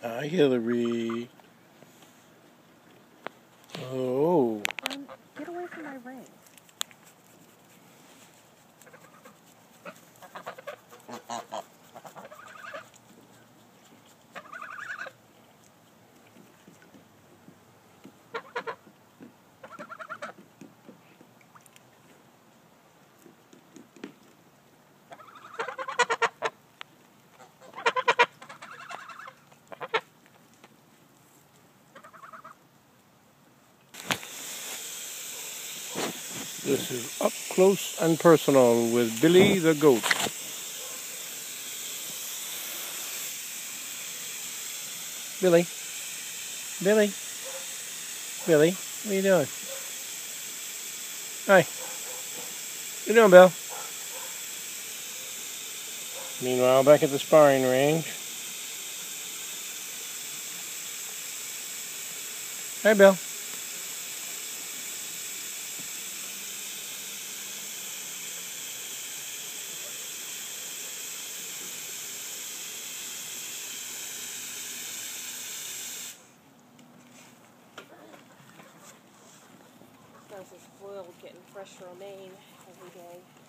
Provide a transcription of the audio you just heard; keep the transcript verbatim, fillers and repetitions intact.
Hi, Hillary. Oh. Um, get away from my ring. This is Up Close and Personal with Billy the Goat. Billy. Billy. Billy, what are you doing? Hi. What you doing, Bill? Meanwhile, back at the sparring range. Hi, Bill. This guy's spoiled getting fresh romaine every day.